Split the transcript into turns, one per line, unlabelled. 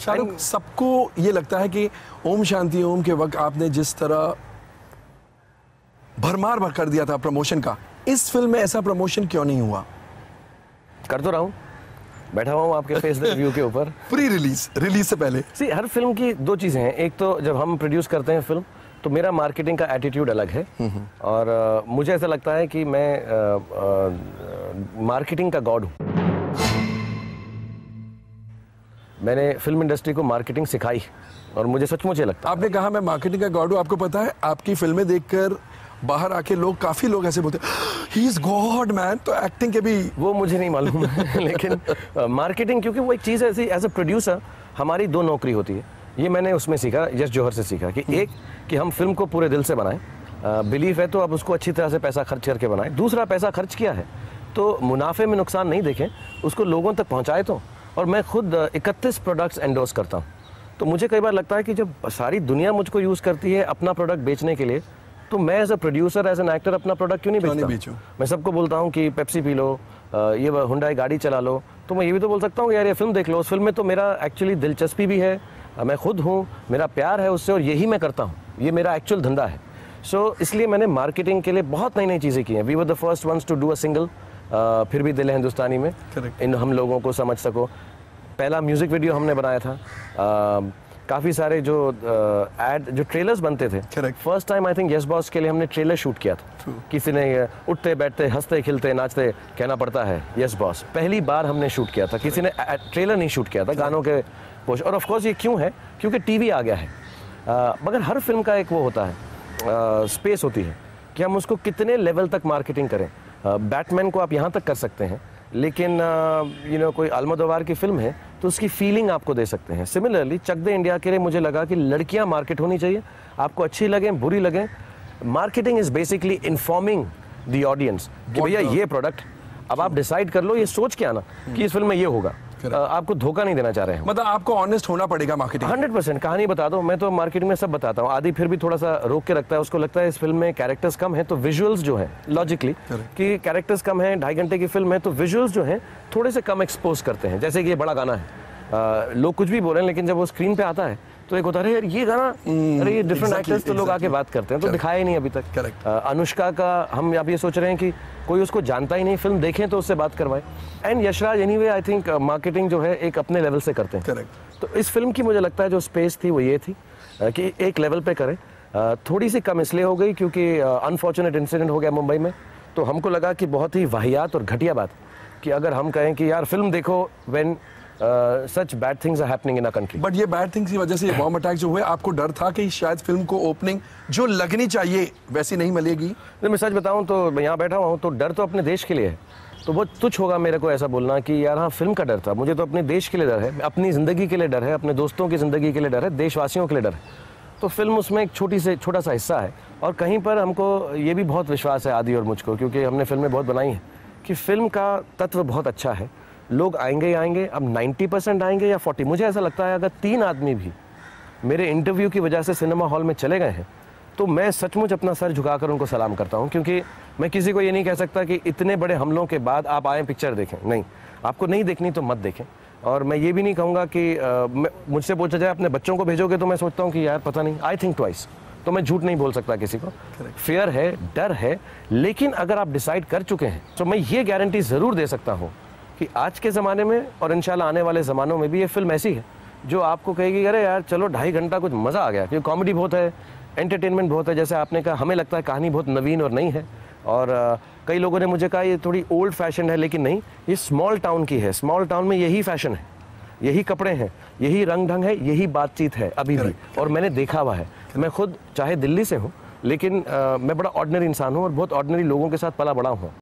शाहरुख, सबको ये लगता है कि ओम शांति ओम के वक्त आपने जिस तरह भरमार कर दिया था प्रमोशन का, इस फिल्म में ऐसा प्रमोशन क्यों नहीं हुआ?
कर तो रहा हूँ, बैठा हुआ हूँ आपके फेस द रिव्यू के ऊपर।
प्री रिलीज से पहले
सी, हर फिल्म की दो चीज़ें हैं। एक तो जब हम प्रोड्यूस करते हैं फिल्म, तो मेरा मार्केटिंग का एटीट्यूड अलग है, और मुझे ऐसा लगता है कि मैं मार्केटिंग का गॉड हूँ। मैंने फिल्म इंडस्ट्री को मार्केटिंग सिखाई, और मुझे सचमुच ये लगता है।
आपने कहा मैं मार्केटिंग का गॉड हूँ, आपको पता है आपकी फिल्में देखकर बाहर आके काफी लोग ऐसे बोलते हैं ही इज गॉड मैन, तो एक्टिंग के भी
वो मुझे नहीं मालूम लेकिन मार्केटिंग, क्योंकि वो एक चीज़ ऐसी, एज अ प्रोड्यूसर हमारी दो नौकरी होती है। ये मैंने उसमें सीखा, यश जौहर से सीखा, कि एक कि हम फिल्म को पूरे दिल से बनाएं, बिलीफ है तो अब उसको अच्छी तरह से पैसा खर्च करके बनाएं। दूसरा, पैसा खर्च किया है तो मुनाफे में नुकसान नहीं देखें, उसको लोगों तक पहुँचाए। तो और मैं खुद 31 प्रोडक्ट्स एंडोर्स करता हूँ, तो मुझे कई बार लगता है कि जब सारी दुनिया मुझको यूज़ करती है अपना प्रोडक्ट बेचने के लिए, तो मैं as a producer, as an actor अपना प्रोडक्ट क्यों नहीं बेचता? मैं सबको बोलता हूँ कि पेप्सी पी लो, ये हुंडई गाड़ी चला लो, तो मैं ये भी तो बोल सकता हूँ कि यार ये फिल्म देख लो। उस फिल्म में तो मेरा एक्चुअली दिलचस्पी भी है, मैं खुद हूँ, मेरा प्यार है उससे, और यही मैं करता हूँ, ये मेरा एक्चुअल धंधा है। सो इसलिए मैंने मार्केटिंग के लिए बहुत नई नई चीज़ें की हैं। We were the first ones to do a single, फिर भी दिल है हिंदुस्तानी में, इन हम लोगों को समझ सको। पहला म्यूज़िक वीडियो हमने बनाया था। काफ़ी सारे जो जो ट्रेलर्स बनते थे, first time I think Yes Boss के लिए हमने ट्रेलर शूट किया था। किसी ने उठते बैठते हंसते खिलते नाचते कहना पड़ता है यस बॉस, पहली बार हमने शूट किया था। किसी ने ट्रेलर नहीं शूट किया था, गानों के पोस्ट। और ऑफ कोर्स ये क्यों है? क्योंकि टीवी आ गया है। मगर हर फिल्म का एक वो होता है, स्पेस होती है कि हम उसको कितने लेवल तक मार्केटिंग करें। बैटमैन को आप यहाँ तक कर सकते हैं, लेकिन कोई अल्मोदोवार की फिल्म है तो उसकी फीलिंग आपको दे सकते हैं। सिमिलरली चक दे इंडिया के लिए मुझे लगा कि लड़कियां मार्केट होनी चाहिए, आपको अच्छी लगे बुरी लगे। Marketing is basically informing the audience कि भैया ये प्रोडक्ट, अब आप डिसाइड कर लो, ये सोच के आना कि इस फिल्म में ये होगा। आपको धोखा नहीं देना चाह रहे हैं,
मतलब आपको ऑनेस्ट होना पड़ेगा मार्केटिंग।
100% कहानी बता दो। मैं तो मार्केटिंग में सब बताता हूँ। आदि फिर भी थोड़ा सा रोक के रखता है, उसको लगता है इस फिल्म में कैरेक्टर्स कम है, तो विजुअल्स जो है लॉजिकली कि कैरेक्टर्स कम है, 2.5 घंटे की फिल्म है, तो विजुअल्स जो है थोड़े से कम एक्सपोज करते हैं। जैसे कि ये बड़ा गाना है, लोग कुछ भी बोल रहे हैं, लेकिन जब वो स्क्रीन पे आता है तो एक होता है यार ये गाना, अरे ये डिफरेंट एक्टर्स, तो लोग आके बात करते हैं, तो दिखाया ही नहीं अभी तक। अनुष्का का हम अब ये सोच रहे हैं कि कोई उसको जानता ही नहीं, फिल्म देखें तो उससे बात करवाएं। And Yashraj anyway I think marketing जो है एक अपने लेवल से करते हैं। तो इस फिल्म की मुझे लगता है जो स्पेस थी वो ये थी कि एक लेवल पे करें। थोड़ी सी कम इसलिए हो गई क्योंकि अनफॉर्चुनेट इंसिडेंट हो गया मुंबई में, तो हमको लगा कि बहुत ही वाहियात और घटिया बात कि अगर हम कहें कि यार फिल्म देखो when such bad things are happening in a country.
But ये बैड थिंग्स की वजह से ये बॉम्ब अटैक जो हुए, आपको डर था कि शायद फिल्म को ओपनिंग जो लगनी चाहिए वैसी नहीं मिलेगी?
मैं सच बताऊं तो मैं यहाँ बैठा हुआ हूँ, तो डर तो अपने देश के लिए है, तो बहुत तुच्छ होगा मेरे को ऐसा बोलना कि यार हाँ फिल्म का डर था। मुझे तो अपने देश के लिए डर है, अपनी ज़िंदगी के लिए डर है, अपने दोस्तों की ज़िंदगी के लिए डर है, देशवासियों के लिए डर है। तो फिल्म उसमें एक छोटा सा हिस्सा है, और कहीं पर हमको ये भी बहुत विश्वास है आदि और मुझको, क्योंकि हमने फिल्में बहुत बनाई हैं, कि फिल्म का तत्व बहुत अच्छा है। लोग आएंगे ही आएंगे। अब 90% आएंगे या 40, मुझे ऐसा लगता है अगर 3 आदमी भी मेरे इंटरव्यू की वजह से सिनेमा हॉल में चले गए हैं, तो मैं सचमुच अपना सर झुकाकर उनको सलाम करता हूं। क्योंकि मैं किसी को ये नहीं कह सकता कि इतने बड़े हमलों के बाद आप आए पिक्चर देखें, नहीं, आपको नहीं देखनी तो मत देखें। और मैं ये भी नहीं कहूँगा कि मुझसे पूछा जाए अपने बच्चों को भेजोगे, तो मैं सोचता हूँ कि यार पता नहीं, आई थिंक ट्वाइस। तो मैं झूठ नहीं बोल सकता किसी को, फियर है, डर है, लेकिन अगर आप डिसाइड कर चुके हैं तो मैं ये गारंटी ज़रूर दे सकता हूँ कि आज के ज़माने में और इंशाल्लाह आने वाले ज़मानों में भी ये फिल्म ऐसी है जो आपको कहेगी अरे यार चलो 2.5 घंटा कुछ मज़ा आ गया, क्योंकि कॉमेडी बहुत है, एंटरटेनमेंट बहुत है। जैसे आपने कहा, हमें लगता है कहानी बहुत नवीन और नई है, और कई लोगों ने मुझे कहा ये थोड़ी ओल्ड फैशन है, लेकिन नहीं, ये स्मॉल टाउन की है। स्मॉल टाउन में यही फैशन है, यही कपड़े हैं, यही रंग ढंग है, यही बातचीत है अभी भी, और मैंने देखा हुआ है। मैं खुद चाहे दिल्ली से हूँ, लेकिन मैं बड़ा ऑर्डिनरी इंसान हूँ और बहुत ऑर्डिनरी लोगों के साथ पला बड़ा हूँ।